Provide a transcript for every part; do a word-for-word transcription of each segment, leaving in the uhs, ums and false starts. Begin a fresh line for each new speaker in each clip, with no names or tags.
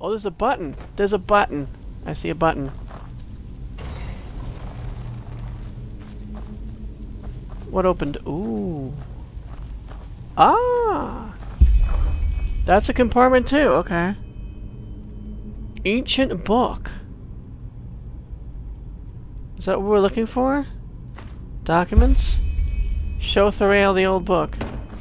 Oh, there's a button. There's a button. I see a button. What opened? Ooh. Ah! That's a compartment too. Okay. Ancient book. Is that what we're looking for? Documents? Show Tharael the old book.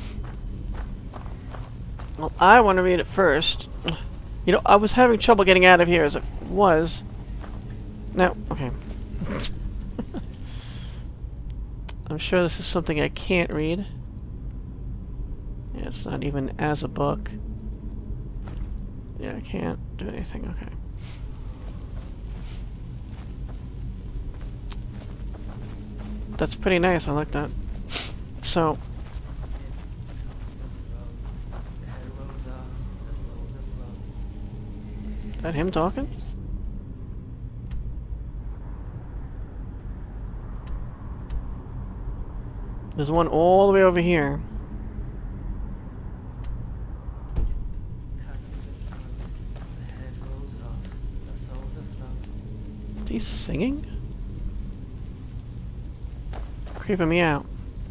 Well, I want to read it first. You know, I was having trouble getting out of here as it was. Now, okay. I'm sure this is something I can't read. Yeah, it's not even as a book. Yeah, I can't do anything. Okay. That's pretty nice. I like that. So. Is that him talking? There's one all the way over here. Is he singing? Creeping me out.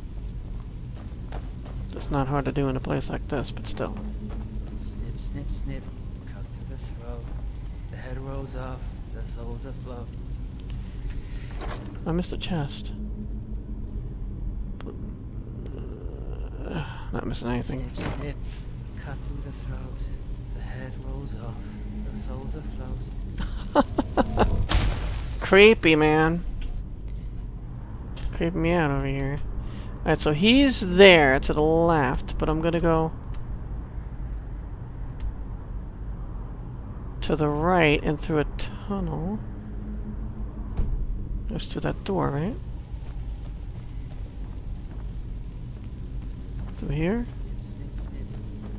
It's not hard to do in a place like this, but still.
Snip, snip, snip. Cut through the throat. The head rolls off. The soul's afloat.
I missed a chest. Uh, not missing anything.
Snip, snip. Cut through the throat. The head rolls off. The soul's afloat.
Creepy, man. Creeping me out over here. Alright, so he's there to the left, but I'm gonna go to the right and through a tunnel. Just through that door, right? Through here?
Snip, snip, snip.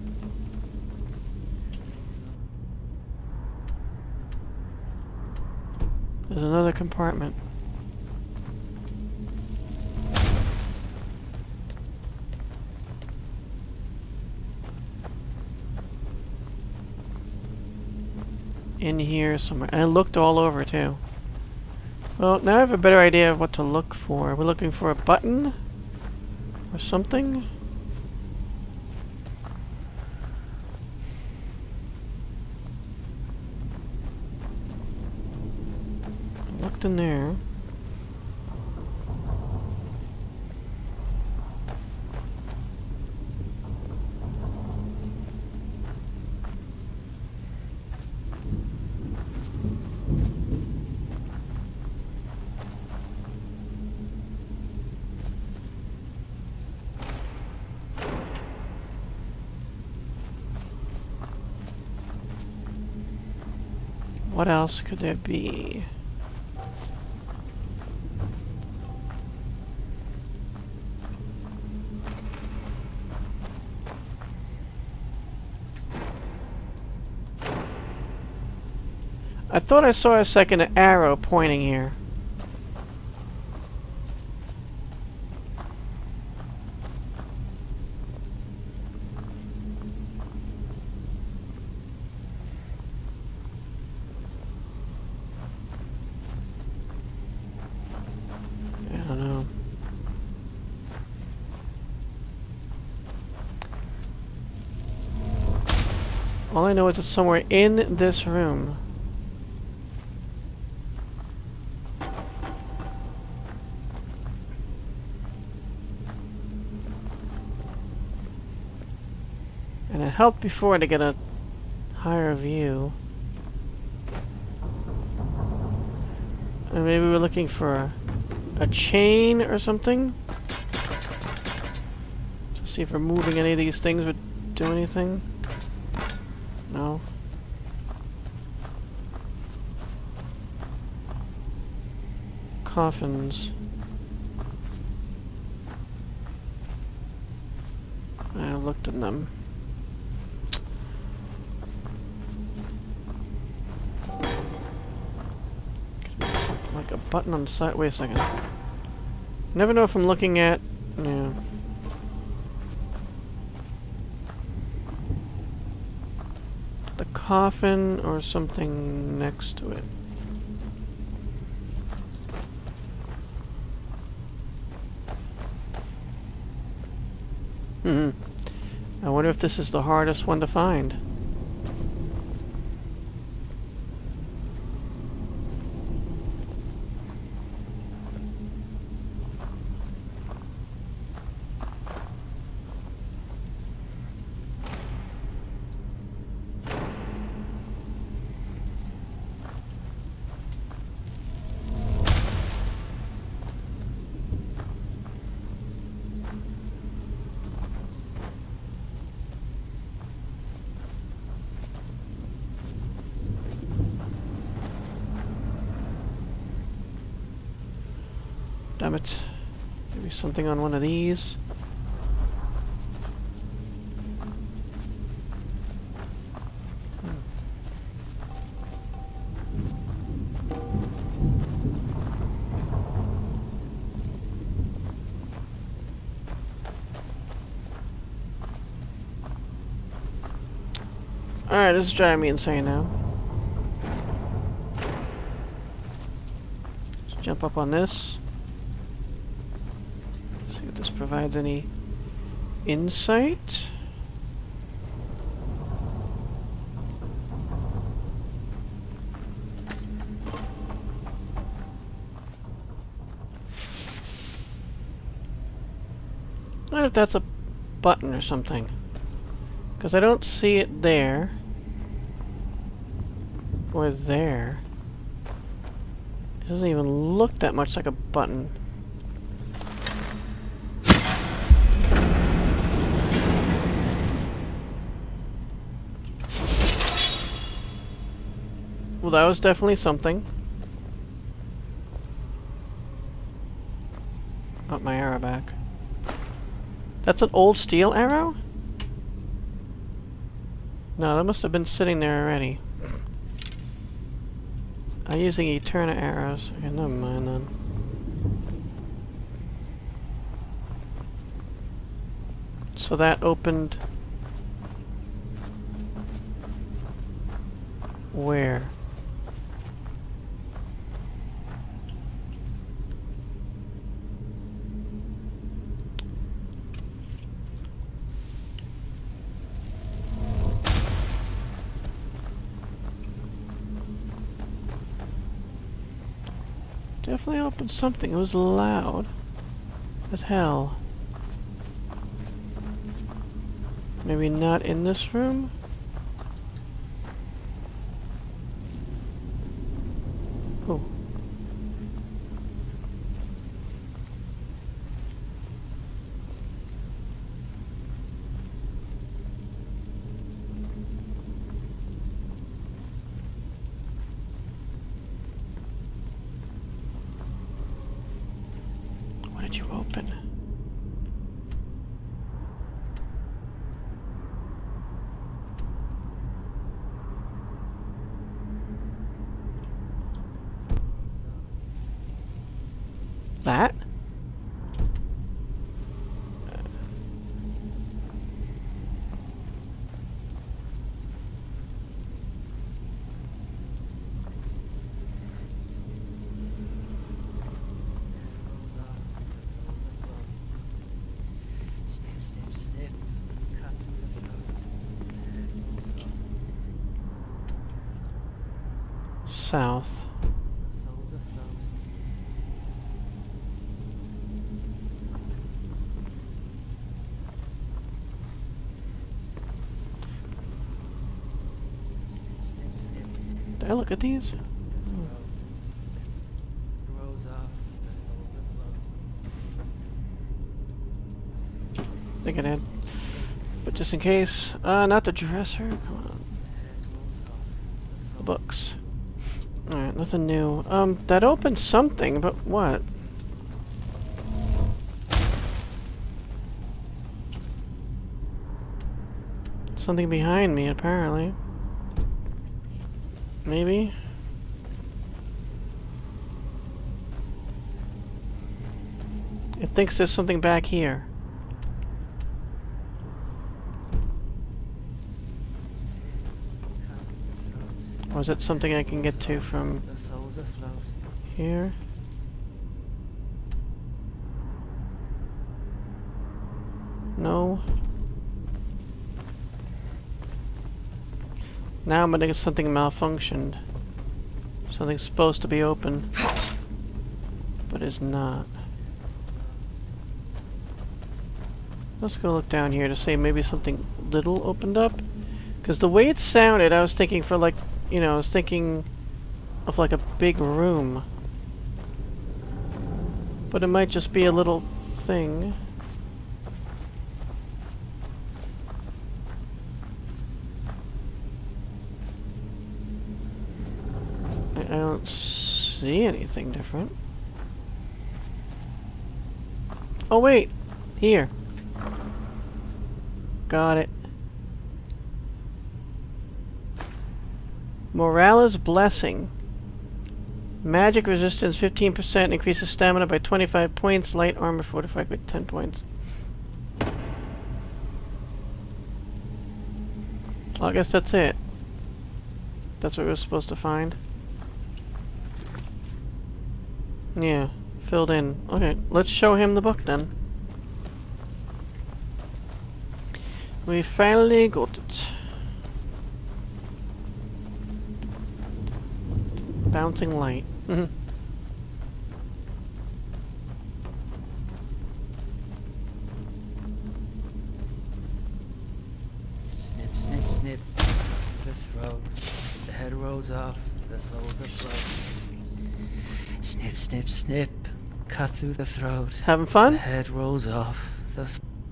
There's another compartment. In here somewhere. And I looked all over too. Well, now I have a better idea of what to look for. We're looking for a button or something. I looked in there. What else could there be? I thought I saw a second arrow pointing here. All I know is it's somewhere in this room. And it helped before to get a higher view. And maybe we're looking for a, a chain or something. To see if removing any of these things would do anything. No. Coffins. I looked in them. Could be something like a button on the side. Wait a second. Never know if I'm looking at. Yeah. the coffin or something next to it? Hmm. I wonder if this is the hardest one to find. Damn it. Maybe something on one of these. Alright, this is driving me insane now. Let's jump up on this. See if this provides any insight. I wonder if that's a button or something. Because I don't see it there. Or there. It doesn't even look that much like a button. Well, that was definitely something. Oh, my arrow back. That's an old steel arrow? No, that must have been sitting there already. I'm using Eterna arrows. Okay, never mind then. So that opened... where? Definitely opened something. It was loud as hell. Maybe not in this room? Oh. What did you open? That?
Snip, snip, snip. Cut through the throat. The head rolls off.
South.
The soul's afloat. Snip, snip, snip.
Did I look at these?
Cut through the throat. It rolls off. The soul's afloat.
I think I did. But just in case. Uh, not the dresser. Come on.
The head rolls off. The
The
soul
books. Alright, nothing new. Um, that opened something, but what? Something behind me, apparently. Maybe? It thinks there's something back here.
cut
Or is it something I can get to from
The souls afloat.
here? No. Now I'm gonna get something malfunctioned. Something's supposed to be open, but is not. Let's go look down here to see maybe something little opened up. Because the way it sounded, I was thinking for like, you know, I was thinking of like a big room. But it might just be a little thing. I, I don't see anything different. Oh wait! Here. Got it. Morales Blessing. Magic resistance fifteen percent, increases stamina by twenty-five points, light armor fortified by ten points. Well, I guess that's it. That's what we were supposed to find. Yeah, filled in. Okay, let's show him the book then. We finally got it. Bouncing light. Mm-hmm.
Snip, snip, snip. The throat. The head rolls off. The souls afloat. Snip, snip, snip. Cut through the throat.
Having fun?
The head rolls off. The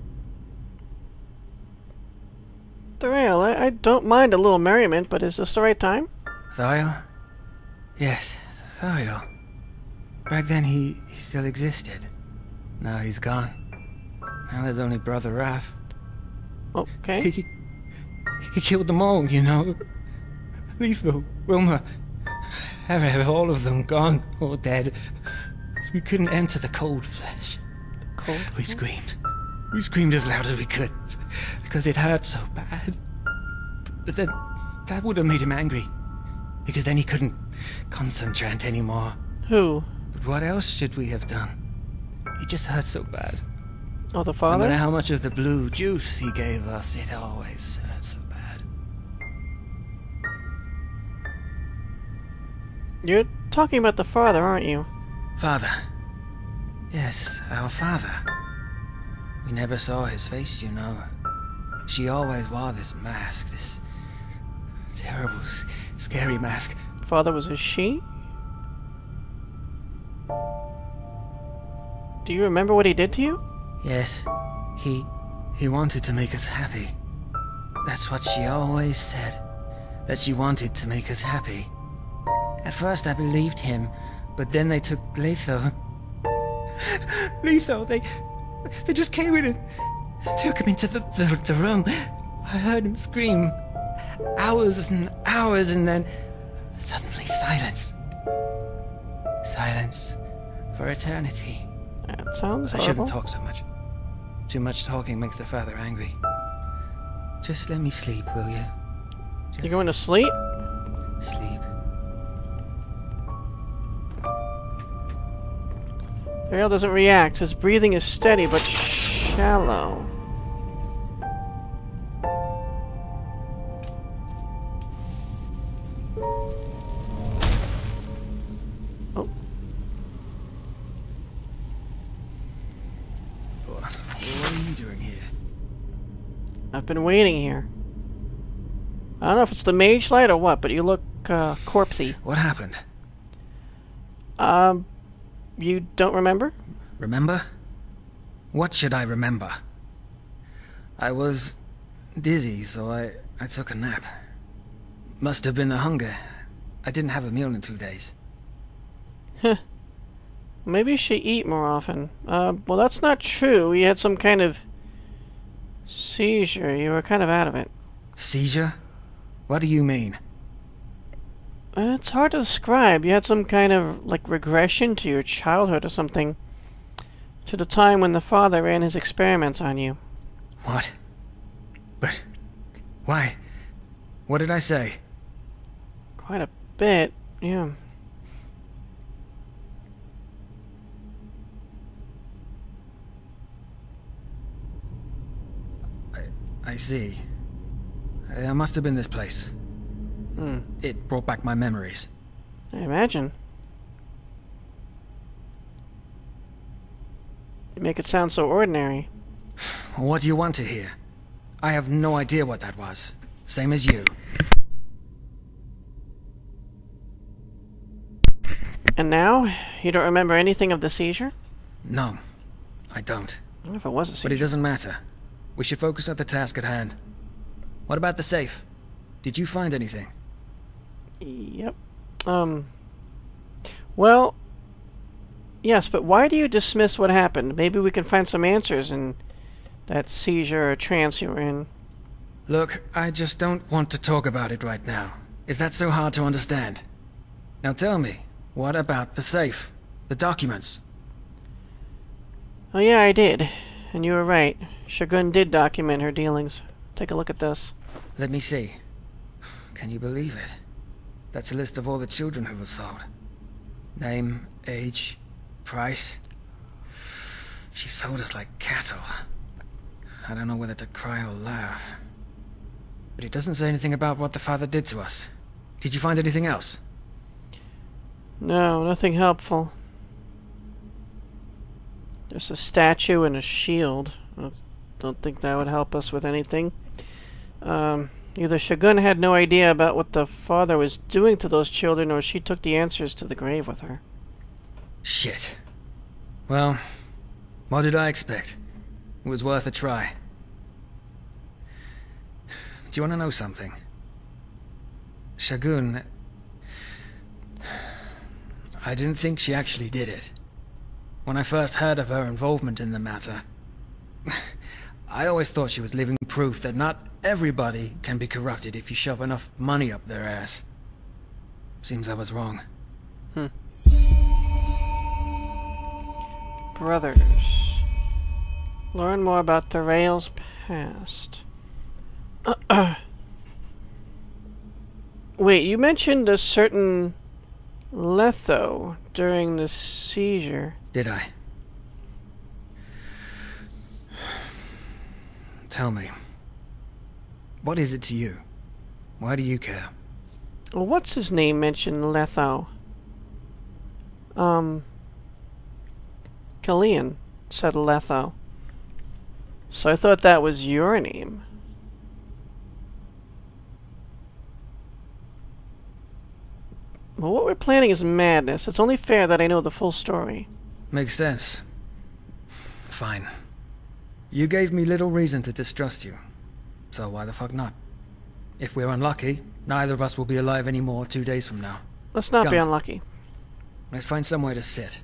Tharael, I, I don't mind a little merriment, but is this the right time?
Tharael? Yes, Tharael. Back then he, he still existed. Now he's gone. Now there's only Brother Wrath.
Okay.
He, he killed them all, you know. Lethal, Wilma, have all of them gone or dead. We couldn't enter the cold flesh.
The cold
We
flesh?
screamed. We screamed as loud as we could, because it hurt so bad. But then, that would have made him angry, because then he couldn't concentrate anymore.
Who?
But what else should we have done? He just hurt so bad.
Oh, the
No
father?
matter how much of the blue juice he gave us, it always hurt so bad.
You're talking about the father, aren't you?
Father. Yes, our father. We never saw his face, you know. She always wore this mask, this terrible, s- scary mask.
Father was a she? Do you remember what he did to you?
Yes, he... he wanted to make us happy. That's what she always said. That she wanted to make us happy. At first I believed him, but then they took Letho. Letho, they... they just came in and took him into the, the, the room. I heard him scream. Hours and hours, and then... suddenly silence. Silence for eternity.
That sounds
I
horrible.
shouldn't talk so much. Too much talking makes the father angry. Just let me sleep, will you? Just
You going to sleep?
sleep.
Tharael doesn't react. His breathing is steady but shallow. Oh.
What are you doing here?
I've been waiting here. I don't know if it's the mage light or what, but you look uh, corpsey.
What happened?
Um, you don't remember?
Remember? What should I remember? I was dizzy, so I, I took a nap. Must have been the hunger. I didn't have a meal in two days.
Huh. Maybe you should eat more often. Uh, well, that's not true. You had some kind of seizure. You were kind of out of it.
Seizure? What do you mean?
Uh, it's hard to describe. You had some kind of, like, regression to your childhood or something. To the time when the father ran his experiments on you.
What? But... why? What did I say?
Quite a bit, yeah.
I, I see. It must have been this place.
Hmm.
It brought back my memories.
I imagine. You make it sound so ordinary.
What do you want to hear? I have no idea what that was. Same as you.
And now? You don't remember anything of the seizure?
No, I don't.
I don't know if it was a seizure.
But it doesn't matter. We should focus on the task at hand. What about the safe? Did you find anything?
Yep. Um. Well, yes, but why do you dismiss what happened? Maybe we can find some answers in that seizure or trance you were in.
Look, I just don't want to talk about it right now. Is that so hard to understand? Now tell me, what about the safe? The documents?
Oh yeah, I did. And you were right. Shogun did document her dealings. Take a look at this.
Let me see. Can you believe it? That's a list of all the children who were sold. Name, age, price. She sold us like cattle. I don't know whether to cry or laugh. But it doesn't say anything about what the father did to us. Did you find anything else?
No, nothing helpful. Just a statue and a shield. I don't think that would help us with anything. Um, either Shogun had no idea about what the father was doing to those children, or she took the answers to the grave with her.
Shit. Well, what did I expect? It was worth a try. Do you want to know something? Shogun... I didn't think she actually did it. When I first heard of her involvement in the matter, I always thought she was living proof that not everybody can be corrupted if you shove enough money up their ass. Seems I was wrong.
Hmm. Brothers. Learn more about Tharael's past. Wait, you mentioned a certain Letho during the seizure.
Did I? Tell me. What is it to you? Why do you care?
Well, what's his name mentioned Letho? Um... Kalian said Letho. So I thought that was your name. Well, what we're planning is madness. It's only fair that I know the full story.
Makes sense. Fine. You gave me little reason to distrust you. So why the fuck not? If we're unlucky, neither of us will be alive anymore two days from now.
Let's not
Come.
be unlucky.
Let's find somewhere to sit.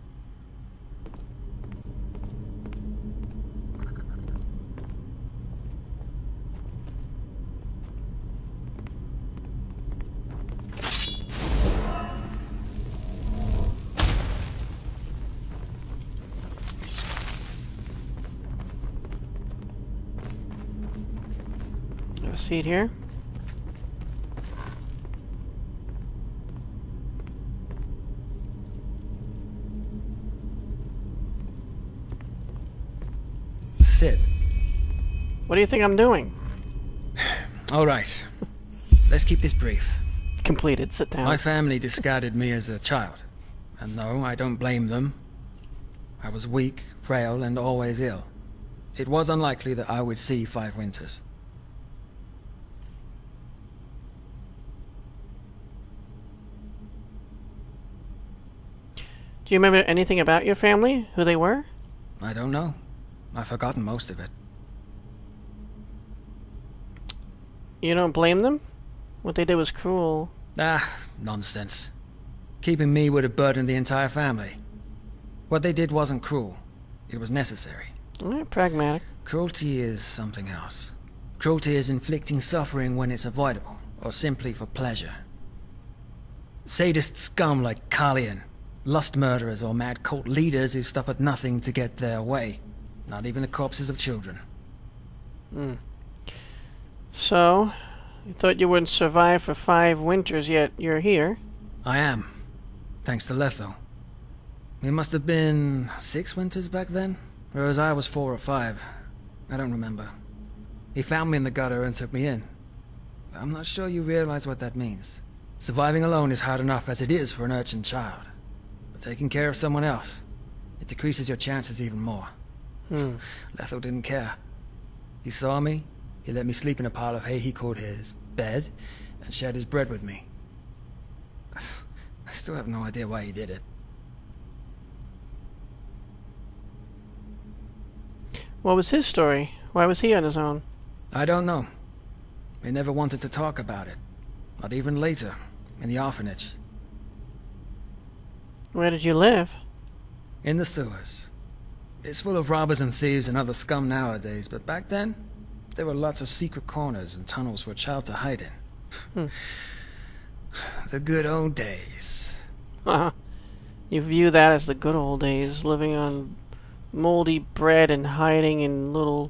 Have a seat here.
Sit.
What do you think I'm doing?
All right. Let's keep this brief.
Completed. Sit down.
My family discarded me as a child. And no, I don't blame them. I was weak, frail, and always ill. It was unlikely that I would see five winters.
Do you remember anything about your family? Who they were?
I don't know. I've forgotten most of it.
You don't blame them? What they did was cruel.
Ah, nonsense. Keeping me would have burdened the entire family. What they did wasn't cruel. It was necessary.
Eh, pragmatic.
Cruelty is something else. Cruelty is inflicting suffering when it's avoidable, or simply for pleasure. Sadist scum like Kalian, lust murderers or mad cult leaders who stop at nothing to get their way. Not even the corpses of children.
Hmm. So, You thought you wouldn't survive for five winters, yet you're here.
I am. Thanks to Letho. It must have been six winters back then, whereas I was four or five. I don't remember. He found me in the gutter and took me in. I'm not sure you realize what that means. Surviving alone is hard enough as it is for an urchin child. But taking care of someone else, it decreases your chances even more.
Hmm.
Letho didn't care. He saw me, he let me sleep in a pile of hay he called his bed, and shared his bread with me. I still have no idea why he did it.
What was his story? Why was he on his own?
I don't know. He never wanted to talk about it. Not even later, in the orphanage.
Where did you live?
In the sewers. It's full of robbers and thieves and other scum nowadays, but back then, there were lots of secret corners and tunnels for a child to hide in.
Hmm.
The good old days.
Uh-huh. You view that as the good old days, living on moldy bread and hiding in little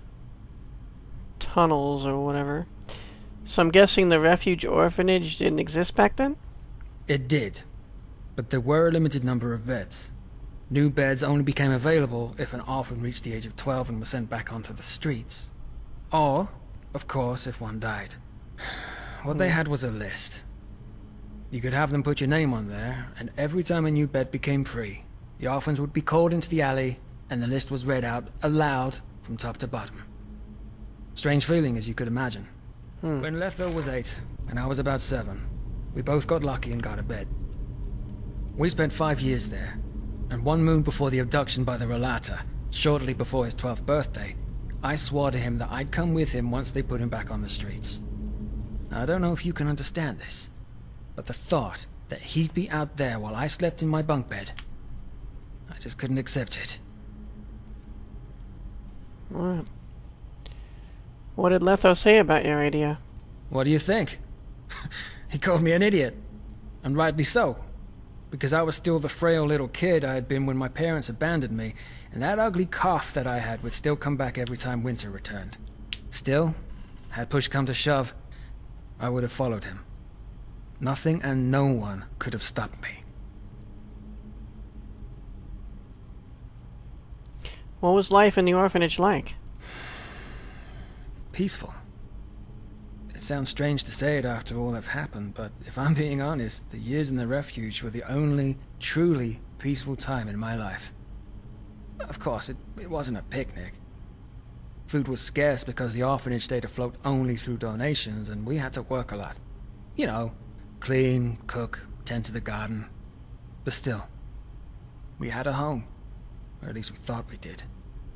tunnels or whatever. So I'm guessing the refuge orphanage didn't exist back then?
It did, but there were a limited number of beds. New beds only became available if an orphan reached the age of twelve and was sent back onto the streets. Or, of course, if one died. What they had was a list. You could have them put your name on there, and every time a new bed became free, the orphans would be called into the alley, and the list was read out aloud from top to bottom. Strange feeling, as you could imagine.
Hmm.
When Letho was eight, and I was about seven, we both got lucky and got a bed. We spent five years there, and one moon before the abduction by the Relata, shortly before his twelfth birthday, I swore to him that I'd come with him once they put him back on the streets. Now, I don't know if you can understand this, but the thought that he'd be out there while I slept in my bunk bed, I just couldn't accept it.
What? What did Letho say about your idea?
What do you think? He called me an idiot, and rightly so, because I was still the frail little kid I had been when my parents abandoned me, and that ugly cough that I had would still come back every time winter returned. Still, had push come to shove, I would have followed him. Nothing and no one could have stopped me.
What was life in the orphanage like?
Peaceful. It sounds strange to say it after all that's happened, but if I'm being honest, the years in the refuge were the only truly peaceful time in my life. Of course, it, it wasn't a picnic. Food was scarce because the orphanage stayed afloat only through donations, and we had to work a lot. You know, clean, cook, tend to the garden. But still, we had a home. Or at least we thought we did.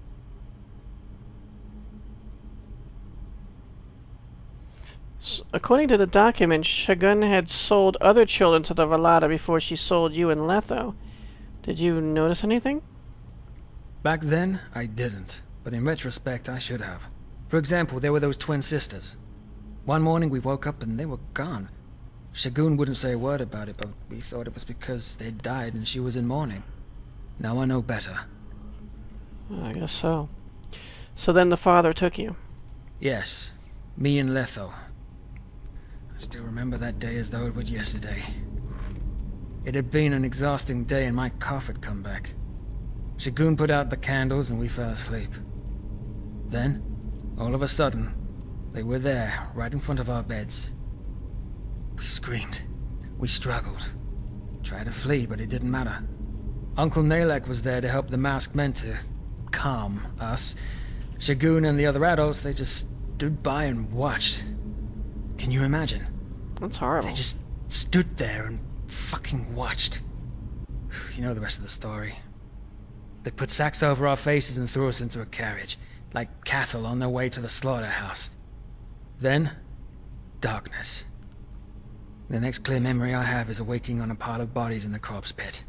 S according to the document, Shagun had sold other children to the Relata before she sold you and Letho. Did you notice anything?
Back then, I didn't. But in retrospect, I should have. For example, there were those twin sisters. One morning we woke up and they were gone. Shagun wouldn't say a word about it, but we thought it was because they'd died and she was in mourning. Now I know better.
I guess so. So then the father took you?
Yes. Me and Letho. I still remember that day as though it was yesterday. It had been an exhausting day and my cough had come back. Shagun put out the candles and we fell asleep. Then, all of a sudden, they were there, right in front of our beds. We screamed. We struggled. Tried to flee, but it didn't matter. Uncle Nalek was there to help the masked men to calm us. Shagun and the other adults, they just stood by and watched. Can you imagine?
That's horrible.
They just stood there and fucking watched. You know the rest of the story. They put sacks over our faces and threw us into a carriage, like cattle on their way to the slaughterhouse. Then, darkness. The next clear memory I have is awaking on a pile of bodies in the corpse pit.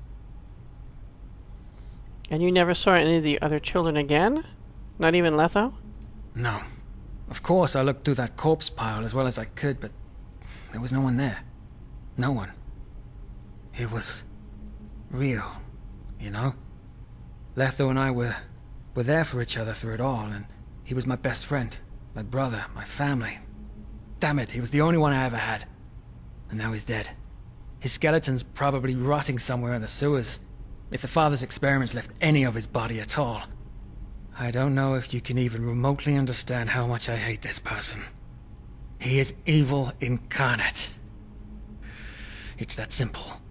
And you never saw any of the other children again? Not even Letho?
No. Of course I looked through that corpse pile as well as I could, but there was no one there. No one. It was real, you know? Letho and I were, were there for each other through it all, and he was my best friend, my brother, my family. Damn it, he was the only one I ever had. And now he's dead. His skeleton's probably rotting somewhere in the sewers, if the father's experiments left any of his body at all. I don't know if you can even remotely understand how much I hate this person. He is evil incarnate. It's that simple.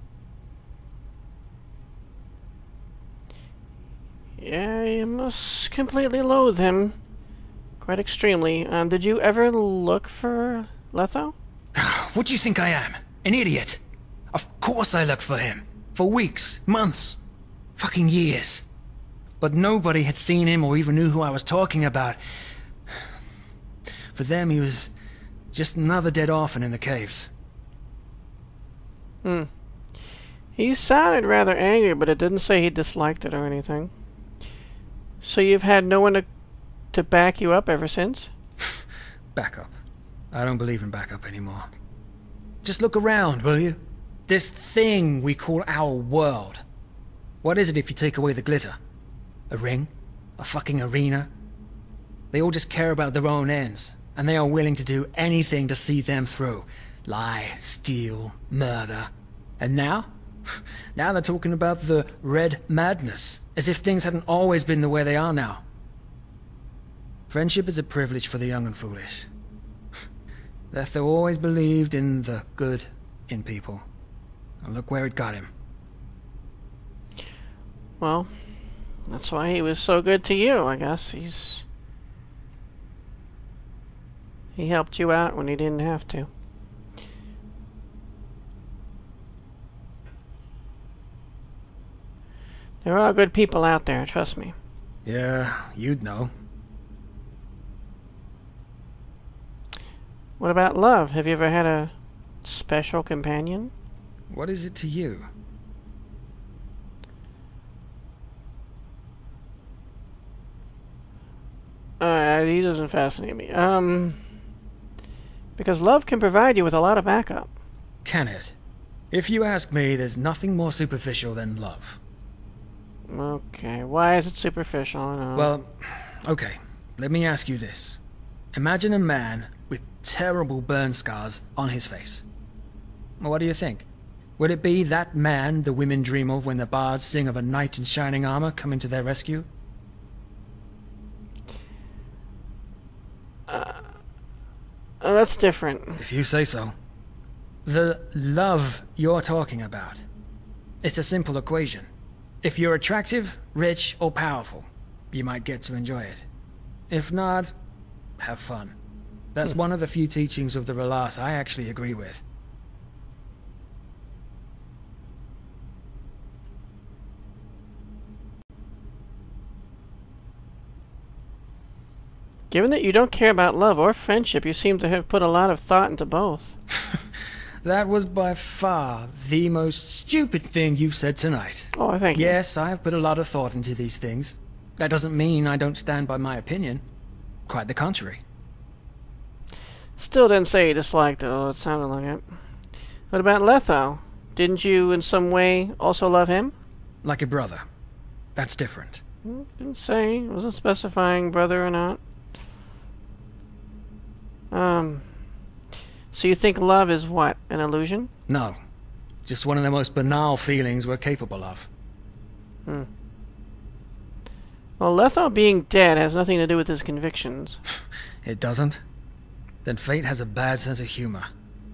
Yeah, you must completely loathe him. Quite extremely. Um, did you ever look for Letho?
What do you think I am? An idiot? Of course I looked for him. For weeks, months, fucking years. But nobody had seen him or even knew who I was talking about. For them, he was just another dead orphan in the caves.
Hmm. He sounded rather angry, but it didn't say he disliked it or anything. So you've had no one to, to back you up ever since?
Backup. I don't believe in backup anymore. Just look around, will you? This thing we call our world. What is it if you take away the glitter? A ring? A fucking arena? They all just care about their own ends, and they are willing to do anything to see them through. Lie, steal, murder. And now? Now they're talking about the red madness, as if things hadn't always been the way they are now. Friendship is a privilege for the young and foolish. Letho always believed in the good in people. And look where it got him.
Well, that's why he was so good to you, I guess. He's... He helped you out when he didn't have to. There are good people out there, trust me.
Yeah, you'd know.
What about love? Have you ever had a special companion?
What is it to you?
Uh, he doesn't fascinate me. Um, because love can provide you with a lot of backup.
Can it? If you ask me, there's nothing more superficial than love.
Okay, why is it superficial? I know.
Well, okay, let me ask you this. Imagine a man with terrible burn scars on his face. What do you think? Would it be that man the women dream of when the bards sing of a knight in shining armor coming to their rescue?
Uh, uh, that's different.
If you say so. The love you're talking about. It's a simple equation. If you're attractive, rich, or powerful, you might get to enjoy it. If not, have fun. That's hmm. one of the few teachings of the Relas I actually agree with.
Given that you don't care about love or friendship, you seem to have put a lot of thought into both.
That was by far the most stupid thing you've said tonight.
Oh, thank you.
Yes, I have put a lot of thought into these things. That doesn't mean I don't stand by my opinion. Quite the contrary.
Still didn't say you disliked it, although it sounded like it. What about Letho? Didn't you in some way also love him?
Like a brother. That's different.
Didn't say. Wasn't specifying brother or not. Um... So you think love is what? An illusion?
No. Just one of the most banal feelings we're capable of.
Hmm. Well, Letho being dead has nothing to do with his convictions.
It doesn't? Then fate has a bad sense of humor.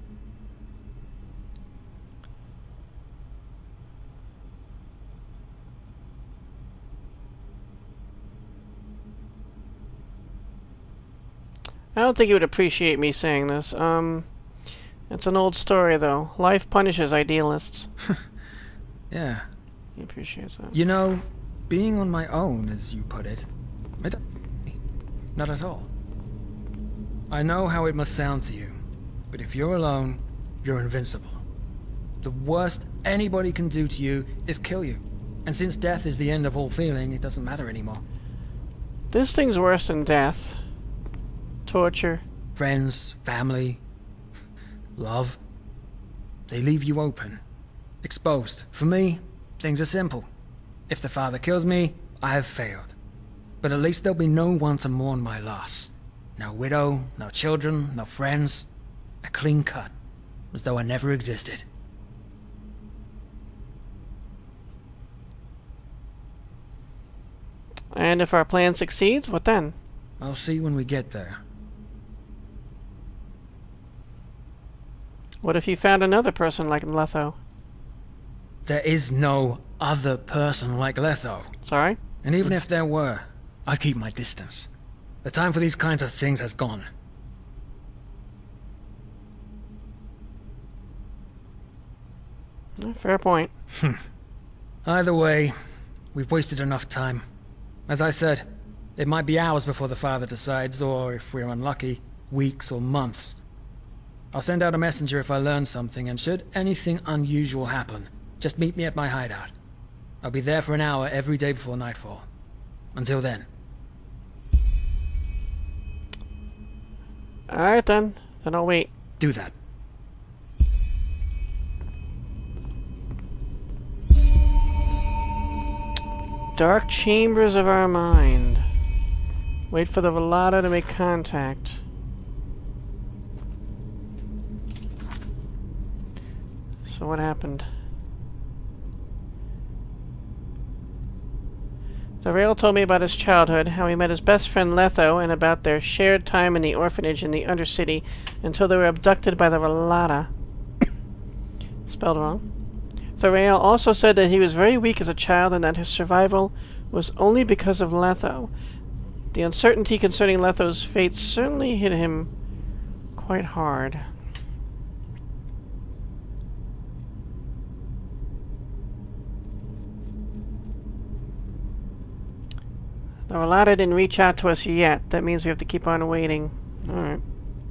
I don't think you would appreciate me saying this. Um, it's an old story, though. Life punishes idealists.
Yeah.
He appreciates that.
You know, being on my own, as you put it, it not at all. I know how it must sound to you, but if you're alone, you're invincible. The worst anybody can do to you is kill you. And since death is the end of all feeling, it doesn't matter anymore.
This thing's worse than death. Torture.
Friends, family, love. They leave you open, exposed. For me, things are simple. If the father kills me, I have failed. But at least there'll be no one to mourn my loss. No widow, no children, no friends. A clean cut, as though I never existed.
And if our plan succeeds, what then?
I'll see when we get there.
What if you found another person like Letho?
There is no other person like Letho.
Sorry?
And even if there were, I'd keep my distance. The time for these kinds of things has gone.
Fair point.
Either way, we've wasted enough time. As I said, it might be hours before the father decides, or if we're unlucky, weeks or months. I'll send out a messenger if I learn something, and should anything unusual happen, just meet me at my hideout. I'll be there for an hour every day before nightfall. Until then.
Alright then. Then I'll wait.
Do that.
Dark chambers of our mind. Wait for the Velada to make contact. So what happened? Tharael told me about his childhood, how he met his best friend Letho, and about their shared time in the orphanage in the Undercity until they were abducted by the Velada. Spelled wrong. Tharael also said that he was very weak as a child and that his survival was only because of Letho. The uncertainty concerning Letho's fate certainly hit him quite hard. The Velada didn't reach out to us yet. That means we have to keep on waiting. Alright.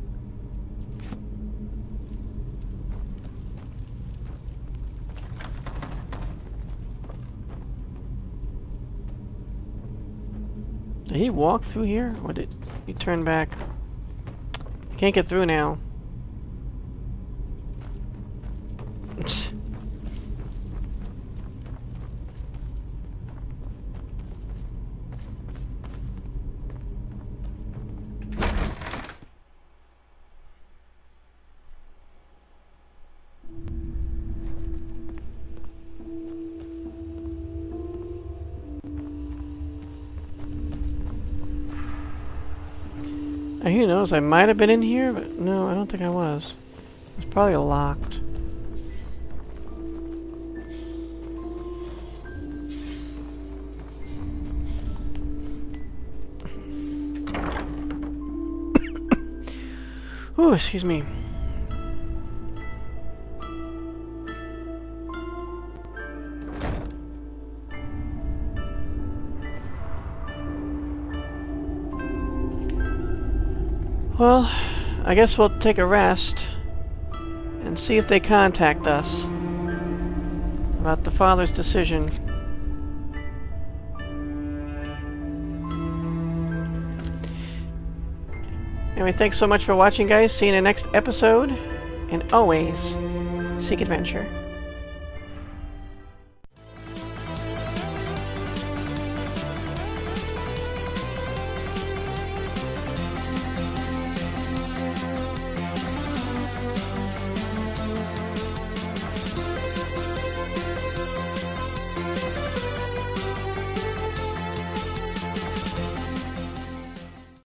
Did he walk through here? Or did he turn back? You can't get through now. Who knows? I might have been in here, but no, I don't think I was. It was probably locked. Ooh, excuse me. Well, I guess we'll take a rest and see if they contact us about the father's decision. Anyway, thanks so much for watching, guys. See you in the next episode, and always seek adventure.